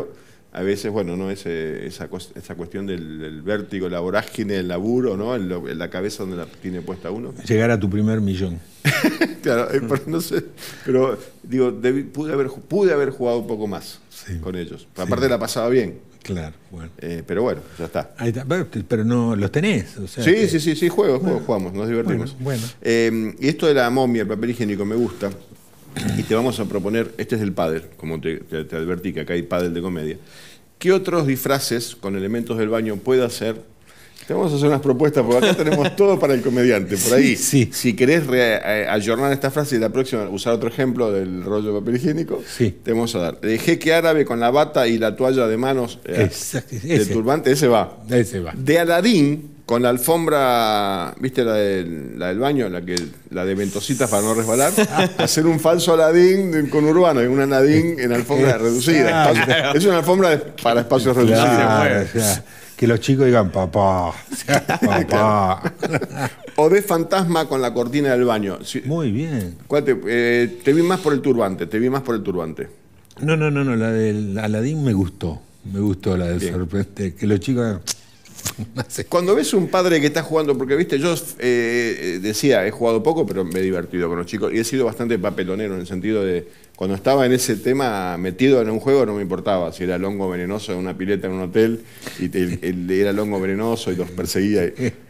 a veces, bueno, ¿no? Ese, esa, esa cuestión del, del vértigo, la vorágine, el laburo, ¿no? En, lo, en la cabeza donde la tiene puesta uno. Llegar a tu primer millón. Claro, eh, pero no sé, pero digo, debí, pude, haber, pude haber jugado un poco más sí. con ellos. Aparte sí. la pasaba bien. Claro, bueno. Eh, pero bueno, ya está. Ahí está. Pero no los tenés. O sea, sí, que... sí, sí, sí, juego, juego, bueno, jugamos, nos divertimos. Bueno, bueno. Eh, y esto de la momia, el papel higiénico, me gusta. Y te vamos a proponer, este es del pádel, como te, te, te advertí que acá hay pádel de comedia. ¿Qué otros disfraces con elementos del baño puede hacer? Te vamos a hacer unas propuestas, porque acá tenemos todo para el comediante. Por ahí, sí, sí. si querés re, eh, ayornar esta frase y la próxima usar otro ejemplo del rollo de papel higiénico, sí. te vamos a dar. De jeque árabe con la bata y la toalla de manos eh, Exacto, de turbante, ese va. Ese va. De Aladín con la alfombra, ¿viste la, de, la del baño? La, que, la de ventositas para no resbalar. Hacer un falso Aladín con Urbano, un Aladín en alfombra reducida. Espacio, es una alfombra de, para espacios reducidos. Claro, o sea, que los chicos digan papá, papá. O de fantasma con la cortina del baño. Muy bien. ¿Cuál te, eh, te vi más por el turbante, te vi más por el turbante. No, no, no, no, la del Aladín me gustó. Me gustó la del sorprendente. Que los chicos... Cuando ves un padre que está jugando, porque viste, yo eh, decía, he jugado poco, pero me he divertido con los chicos y he sido bastante papelonero en el sentido de, cuando estaba en ese tema metido en un juego no me importaba si era el hongo venenoso en una pileta en un hotel y te, el, el, era el hongo venenoso y los perseguía.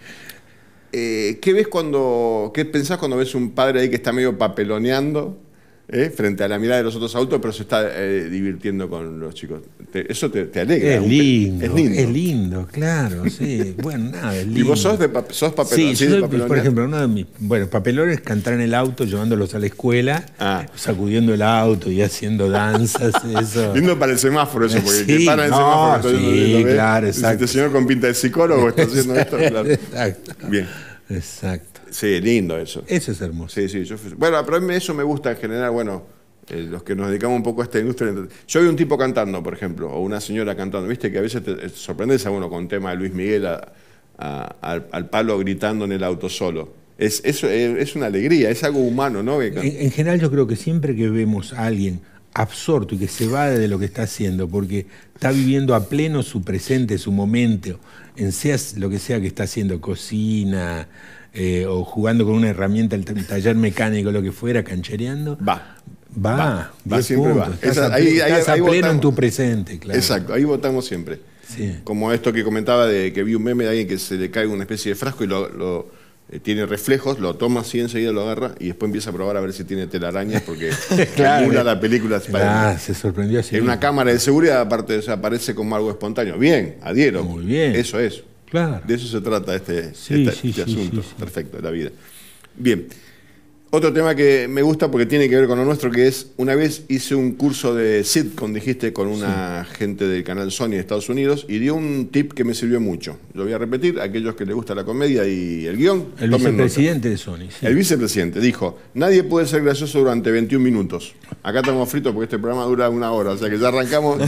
Eh, ¿Qué ves cuando, qué pensás cuando ves un padre ahí que está medio papeloneando? ¿Eh? Frente a la mirada de los otros autos, pero se está eh, divirtiendo con los chicos. Te, eso te, te alegra. Es lindo, es lindo. Es lindo, claro, sí. Bueno, nada, es lindo. ¿Y vos sos, de pap sos papelón? Sí, ¿sí, soy, de por ejemplo, uno de mis bueno, papelones es cantar en el auto, llevándolos a la escuela, ah. sacudiendo el auto y haciendo danzas. Eso. Lindo para el semáforo eso, porque sí, el que para en el no, semáforo. Sí, lo claro, exacto. Este señor con pinta de psicólogo está haciendo esto. Claro. Exacto. Bien. Exacto. Sí, lindo eso. Eso es hermoso. Sí, sí. Yo, bueno, pero a mí eso me gusta en general, bueno... Eh, los que nos dedicamos un poco a esta industria. Yo vi un tipo cantando, por ejemplo, o una señora cantando. Viste que a veces te, te sorprendes a uno con un tema de Luis Miguel a, a, al, al palo gritando en el auto solo. Es, es, es una alegría, es algo humano, ¿no? En, en general yo creo que siempre que vemos a alguien absorto y que se va de lo que está haciendo, porque está viviendo a pleno su presente, su momento, en sea lo que sea que está haciendo, cocina, eh, o jugando con una herramienta, el taller mecánico, lo que fuera, canchereando. Va. Va, va, va siempre puntos. va. Estás, Esa, a, ahí, estás ahí, a ahí pleno votamos. En tu presente, claro. Exacto, ahí votamos siempre. Sí. Como esto que comentaba de que vi un meme de alguien que se le cae una especie de frasco y lo, lo eh, tiene reflejos, lo toma así enseguida, lo agarra y después empieza a probar a ver si tiene telarañas porque claro. la película ah, se sorprendió así. En una cámara de seguridad, aparte, o sea, aparece como algo espontáneo. Bien, adhiero. Muy bien. Eso es. Claro. De eso se trata este, sí, esta, sí, este sí, asunto. Sí, sí. Perfecto, de la vida. Bien. Otro tema que me gusta porque tiene que ver con lo nuestro, que es, una vez hice un curso de sitcom, dijiste, con una sí. gente del canal Sony de Estados Unidos, y dio un tip que me sirvió mucho. Lo voy a repetir, a aquellos que les gusta la comedia y el guión. El vicepresidente de Sony. Sí. El vicepresidente dijo, nadie puede ser gracioso durante veintiún minutos. Acá estamos fritos porque este programa dura una hora, o sea que ya arrancamos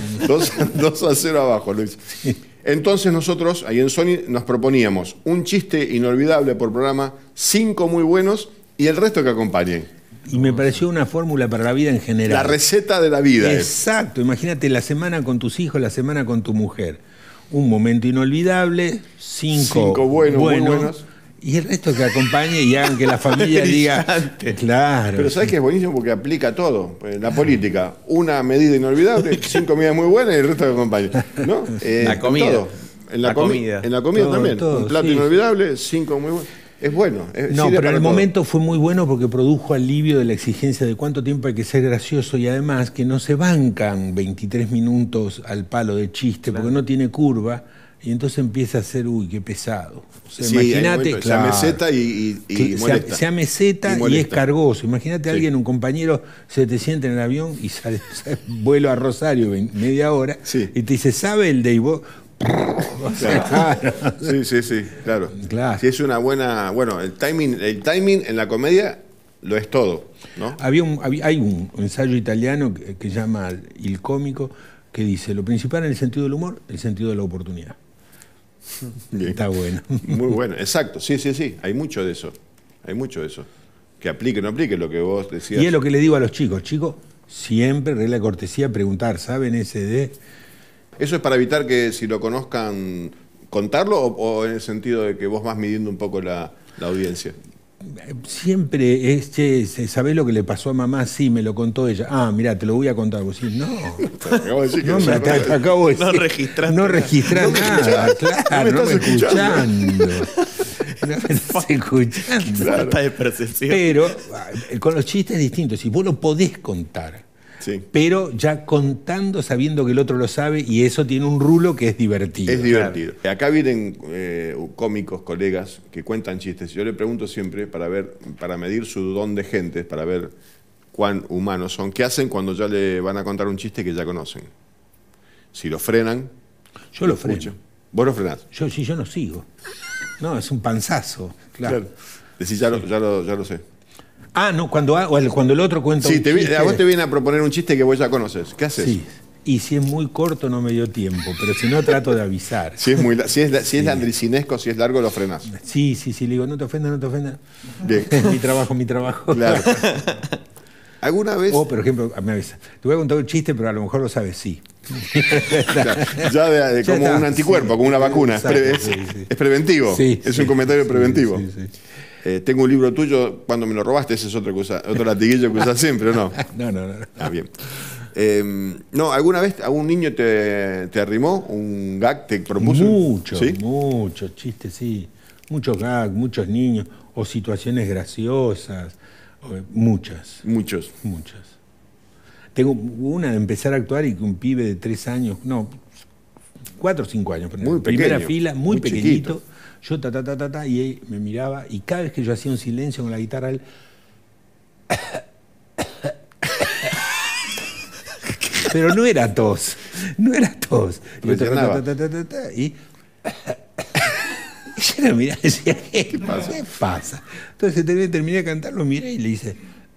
dos a cero abajo, Luis. Sí. Entonces nosotros, ahí en Sony, nos proponíamos un chiste inolvidable por programa, cinco muy buenos, y el resto que acompañen. Y me pareció una fórmula para la vida en general. La receta de la vida. Exacto. Es. Imagínate la semana con tus hijos, la semana con tu mujer. Un momento inolvidable, cinco, cinco buenos, buenos, muy buenos. Y el resto que acompañe y hagan que la familia diga... Claro. Pero ¿sabes qué es buenísimo? Porque aplica todo. La política, una medida inolvidable, cinco medidas muy buenas y el resto que acompañe. ¿No? Eh, la comida. Todo. En la, la comi comida. En la comida todo, también. Todo, un plato sí. inolvidable, cinco muy buenos. Es bueno. Es, no, pero en el todo. momento fue muy bueno porque produjo alivio de la exigencia de cuánto tiempo hay que ser gracioso y además que no se bancan veintitrés minutos al palo de chiste claro. porque no tiene curva y entonces empieza a ser, uy, qué pesado. O sea, sí, imagínate, claro, sea meseta y, y, y molesta. Sea, sea meseta y, y es cargoso. Imagínate sí. alguien, un compañero, se te sienta en el avión y sale, sale vuelo a Rosario media hora sí. y te dice, ¿sabe el de Ivo? O sea, claro. Sí, sí, sí, claro. claro. Si es una buena, bueno, el timing, el timing en la comedia lo es todo, ¿no? Había un, había, hay un ensayo italiano que, que llama Il Cómico que dice, lo principal en el sentido del humor, el sentido de la oportunidad. Bien. Está bueno. Muy bueno, exacto, sí, sí, sí, hay mucho de eso, hay mucho de eso. Que aplique o no aplique lo que vos decías. Y es lo que le digo a los chicos, chicos, siempre regla de cortesía preguntar, ¿saben ese de...? ¿Eso es para evitar que si lo conozcan, contarlo o, o en el sentido de que vos vas midiendo un poco la, la audiencia? Siempre es, che, ¿sabés lo que le pasó a mamá? Sí, me lo contó ella. Ah, mirá, te lo voy a contar. Vos sí, no. Acabo de decir que no, no, me te, te acabo de decir. No registraste No registrás no nada, claro, no me estás escuchando. escuchando. No me estás escuchando. Falta de percepción. Pero con los chistes es distinto. Si vos lo podés contar, sí, pero ya contando sabiendo que el otro lo sabe, y eso tiene un rulo que es divertido. Es divertido. Claro. Acá vienen eh, cómicos, colegas, que cuentan chistes. Yo le pregunto siempre para ver, para medir su don de gente, para ver cuán humanos son. ¿Qué hacen cuando ya le van a contar un chiste que ya conocen? Si lo frenan... Yo lo freno. Escucho. ¿Vos lo frenás? Yo sí, yo no sigo. No, es un panzazo. Claro. Claro. Decís, ya, sí, lo, ya, lo, ya lo sé. Ah, no, cuando, cuando el otro cuenta sí, un te chiste... a vos te viene a proponer un chiste que vos ya conoces. ¿Qué haces? Sí, y si es muy corto no me dio tiempo, pero si no trato de avisar. Si es, muy, si es, si es sí. landricinesco, si es largo, lo frenás. Sí, sí, sí, le digo, no te ofendas, no te ofendas. Bien. mi trabajo, mi trabajo. Claro. ¿Alguna vez? O, por ejemplo, me avisa, te voy a contar un chiste, pero a lo mejor lo sabes, sí. Claro. Ya de, de, ya como está. Un anticuerpo, sí, como una vacuna. Exacto, es, sí, sí. es preventivo. Sí, es sí, un comentario sí, preventivo. Sí, sí. Eh, tengo un libro tuyo, cuando me lo robaste, ese es otro, que usa, otro latiguillo que usas siempre, ¿o no? No, no, no. Ah, bien. Eh, no, ¿alguna vez algún niño te, te arrimó? ¿Un gag te propuso? Muchos, ¿sí? muchos chistes, sí. Muchos gags, muchos niños, o situaciones graciosas, o, muchas. Muchos. Muchas. Tengo una de empezar a actuar y que un pibe de tres años, no, cuatro o cinco años. Muy pequeño. Primera fila, muy, muy pequeñito. Chiquito. Yo ta, ta, ta, ta, ta, y él me miraba, y cada vez que yo hacía un silencio con la guitarra, él... Pero no era tos, no era tos. Y, yo, ta, ta, ta, ta, ta, ta, y... y yo lo miraba y decía, ¿qué, ¿Qué, pasa? ¿Qué pasa? Entonces terminé, terminé de cantar, lo miré y le hice...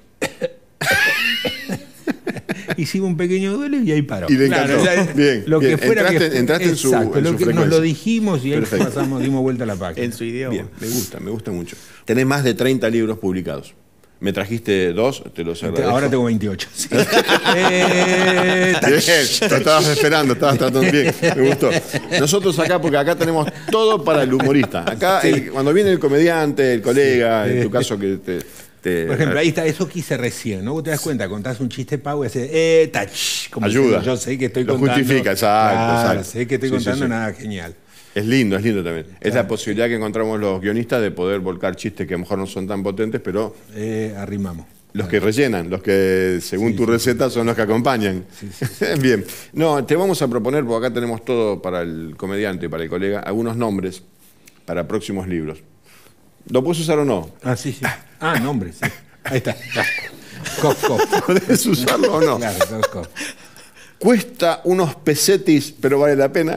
Hicimos un pequeño duelo y ahí paró. Y le encantó. Claro, ya, bien, lo bien. que fuera entraste, que, entraste en su, exacto, en lo su que frecuencia. Nos lo dijimos y ahí Perfecto. pasamos, dimos vuelta a la página. En su idioma. Bien, me gusta, me gusta mucho. Tenés más de treinta libros publicados. Me trajiste dos, te los agradezco. Ahora tengo veintiocho. Sí. eh, bien, te estabas esperando, estabas tratando bien. Me gustó. Nosotros acá, porque acá tenemos todo para el humorista. Acá, sí. el, cuando viene el comediante, el colega, sí. en tu caso que te... Te, Por ejemplo, ahí está, eso que hice recién, ¿no? Vos te das cuenta, contás un chiste pago y haces, eh, tach, como ayuda. Si yo sé que estoy lo contando. Lo justifica, exacto, claro, exacto. Sé que estoy sí, contando sí, sí. nada genial. Es lindo, es lindo también. Claro. Es la posibilidad que encontramos los guionistas de poder volcar chistes que a lo mejor no son tan potentes, pero... Eh, arrimamos. Los que rellenan, los que según sí, tu sí, receta sí. son los que acompañan. Sí, sí, sí. Bien. No, te vamos a proponer, porque acá tenemos todo para el comediante, para el colega, algunos nombres para próximos libros. ¿Lo puedes usar o no? Ah, sí, sí. Ah, nombres, sí. Ahí está. Cof, cof. ¿Podés usarlo o no? Claro, cof, cof. Cuesta unos pesetis, pero vale la pena.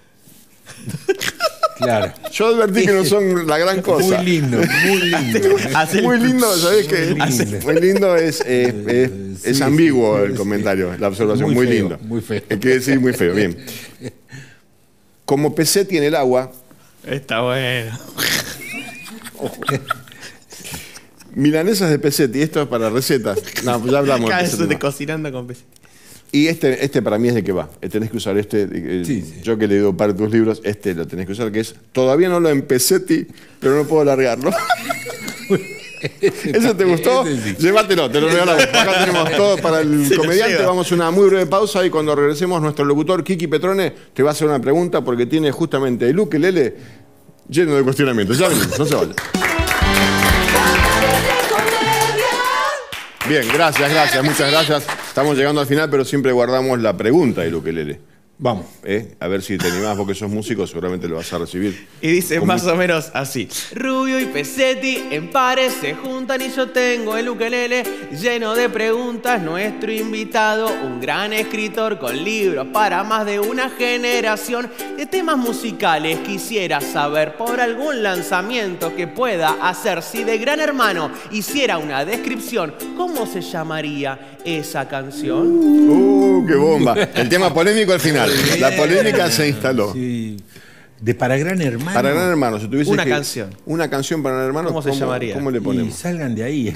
Claro. Yo advertí que no son la gran cosa. Muy lindo, muy lindo. Así muy lindo, ¿sabés qué? Muy lindo, muy lindo es, es, es, sí, es ambiguo sí, el comentario, sí. La observación. Muy, muy feo, lindo. Muy feo. Hay que decir muy feo, bien. Como peseti en el agua. Está bueno. Milanesas de pesetti, esto es para recetas. No, ya hablamos. Acá eso de cocinando con pesetti. Y este, este para mí es de que va. Tenés que usar este. Eh, sí, sí. Yo que le digo para tus libros, este lo tenés que usar, que es. Todavía no lo empecé, pero no puedo largarlo. ¿Eso te gustó? Sí. Llévatelo, te lo regalamos. Acá tenemos todo para el Se comediante. Vamos a una muy breve pausa y cuando regresemos, nuestro locutor Kiki Petrone te va a hacer una pregunta porque tiene justamente el ukelele lleno de cuestionamientos. Ya venimos, no se vayan. Bien, gracias, gracias, muchas gracias. Estamos llegando al final, pero siempre guardamos la pregunta del ukelele. Vamos. ¿Eh? A ver si te animás, porque sos músico, seguramente lo vas a recibir. Y dice más o menos así. Rubio y Pesetti en pares se juntan y yo tengo el ukelele lleno de preguntas. Nuestro invitado, un gran escritor con libros para más de una generación de temas musicales. Quisiera saber por algún lanzamiento que pueda hacer. Si de Gran Hermano hiciera una descripción, ¿cómo se llamaría esa canción? ¡Uh, qué bomba! El tema polémico al final. La polémica se instaló. Sí. De Para Gran Hermano. Para Gran Hermano, si tuviese Una que- canción. Una canción para Gran Hermano. ¿Cómo se llamaría? ¿Cómo le Y ponemos? salgan de ahí.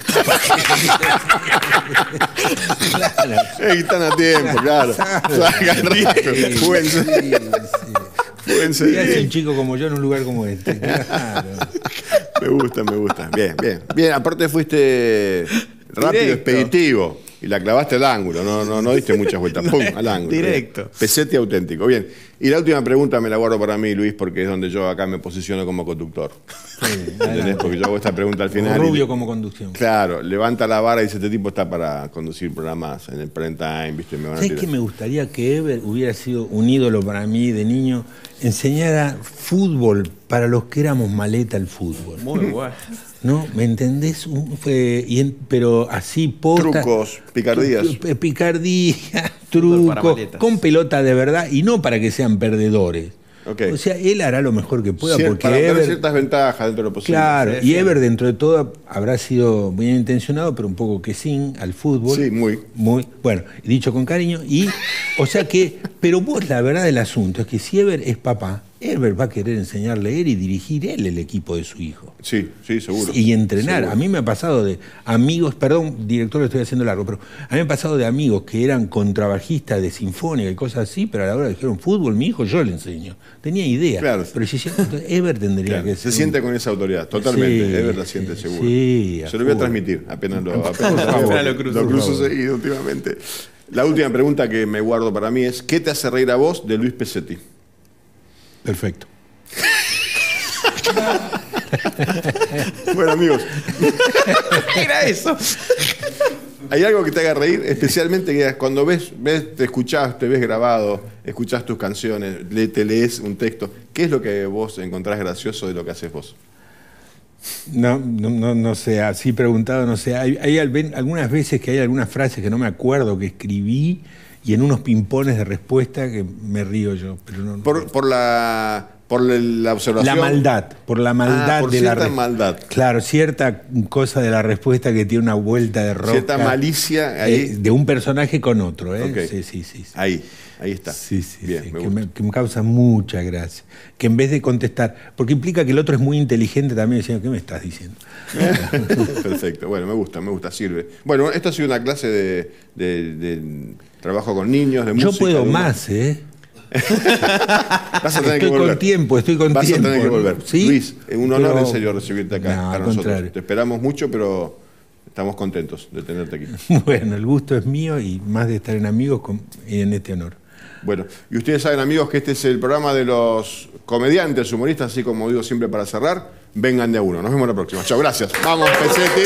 Eh, están a tiempo, claro. Salgan rápido. Fúense. Fúense. ¿Qué hace un chico como yo en un lugar como este? Claro. Me gusta, me gusta. Bien, bien. Bien, aparte fuiste rápido, Directo. expeditivo. Y la clavaste al ángulo, no, no, no diste muchas vueltas. ¡Pum! Al ángulo. Directo. Bien. Pesete auténtico. Bien. Y la última pregunta me la guardo para mí, Luis, porque es donde yo acá me posiciono como conductor. ¿Entendés? Porque yo hago esta pregunta al final. y- Rubio como conducción. Claro, levanta la vara y dice, este tipo está para conducir programas en el prime time, ¿viste? Me van a ¿Sabes tirar. qué me gustaría que Ever hubiera sido un ídolo para mí de niño? Enseñara fútbol para los que éramos maleta al fútbol. Muy bueno. ¿No? ¿Me entendés? Un- fue- y en- pero así posta. Trucos, picardías. Tu- tu- Picardías, para trucos, maletas. con pelota de verdad y no para que sean perdedores. Ok. O sea, él hará lo mejor que pueda Cier- porque para tener Ever, ciertas ventajas dentro de lo posible. claro, Sí, y sí. Ever dentro de todo habrá sido bien intencionado, pero un poco que sin al fútbol. Sí, muy. Muy, bueno, dicho con cariño. Y, o sea que, pero vos la verdad del asunto es que si Ever es papá, Ever va a querer enseñarle a él y dirigir él el equipo de su hijo. Sí, sí, seguro. Y entrenar. Seguro. A mí me ha pasado de amigos, perdón, director, lo estoy haciendo largo, pero a mí me ha pasado de amigos que eran contrabajistas de sinfónica y cosas así, pero a la hora dijeron fútbol, mi hijo yo le enseño. Tenía idea. Claro. Pero si entonces Ever tendría Claro, que se ser. siente con esa autoridad, totalmente. Sí, Ever la siente seguro. sí, a Se lo voy a full. transmitir, apenas lo, apenas Por favor. apenas lo cruzo, lo por cruzo favor. seguido últimamente. La última pregunta que me guardo para mí es, ¿qué te hace reír a vos de Luis Pesetti? Perfecto. Bueno, amigos, Era eso. ¿hay algo que te haga reír? Especialmente que cuando ves, ves, te escuchás, te ves grabado, escuchás tus canciones, le- te lees un texto. ¿Qué es lo que vos encontrás gracioso de lo que haces vos? No, no, no, no sé, así preguntado, no sé. Hay, hay al- algunas veces que hay algunas frases que no me acuerdo que escribí y en unos pimpones de respuesta que me río yo. Pero no, Por, por la por la observación. la maldad, por la maldad Ah, por de la cierta res- maldad. Claro, cierta cosa de la respuesta que tiene una vuelta de rosca. Cierta malicia ahí. eh, de un personaje con otro, ¿eh? Ok. Sí, sí, sí. sí. Ahí, ahí está. Sí, sí, Bien, sí, me que, gusta. me, que me causa mucha gracia. Que en vez de contestar, porque implica que el otro es muy inteligente también, diciendo, ¿qué me estás diciendo? Perfecto, bueno, me gusta, me gusta, sirve. Bueno, esto ha sido una clase de, de- de trabajo con niños, de Yo música. puedo de humor. más, ¿eh? Vas a tener Estoy que volver. con tiempo, estoy con Vas tiempo. a tener que ¿no? volver. ¿Sí? Luis, es un honor Pero- en serio recibirte acá No, para al nosotros. contrario. Te esperamos mucho, pero estamos contentos de tenerte aquí. Bueno, el gusto es mío y más de estar en amigos con- en este honor. Bueno, y ustedes saben, amigos, que este es el programa de los comediantes, humoristas, así como digo siempre para cerrar, vengan de a uno. Nos vemos la próxima. Chao, gracias. Vamos, Pesetti.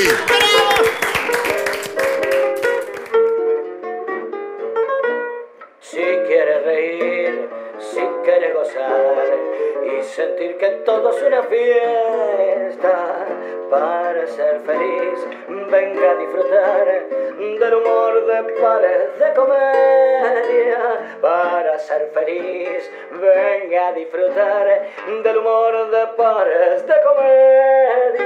Si quieres reír, si quieres gozar y sentir que todo es una fiesta, para ser feliz, venga a disfrutar del humor de Pares de Comedia. Para ser feliz, venga a disfrutar del humor de Pares de Comedia.